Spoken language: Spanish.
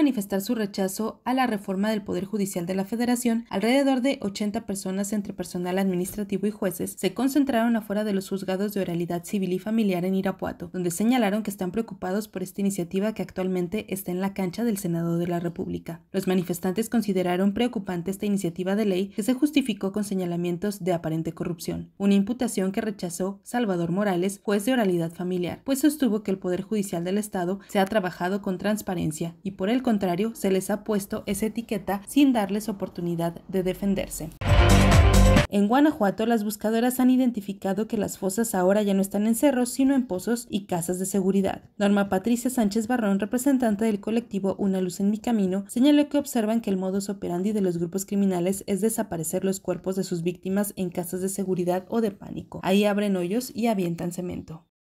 manifestar su rechazo a la reforma del Poder Judicial de la Federación, alrededor de 80 personas entre personal administrativo y jueces se concentraron afuera de los juzgados de oralidad civil y familiar en Irapuato, donde señalaron que están preocupados por esta iniciativa que actualmente está en la cancha del Senado de la República. Los manifestantes consideraron preocupante esta iniciativa de ley que se justificó con señalamientos de aparente corrupción, una imputación que rechazó Salvador Morales, juez de oralidad familiar, pues sostuvo que el Poder Judicial del Estado se ha trabajado con transparencia y por el contrario se les ha puesto esa etiqueta sin darles oportunidad de defenderse. En Guanajuato, las buscadoras han identificado que las fosas ahora ya no están en cerros, sino en pozos y casas de seguridad. Norma Patricia Sánchez Barrón, representante del colectivo Una Luz en mi Camino, señaló que observan que el modus operandi de los grupos criminales es desaparecer los cuerpos de sus víctimas en casas de seguridad o de pánico. Ahí abren hoyos y avientan cemento.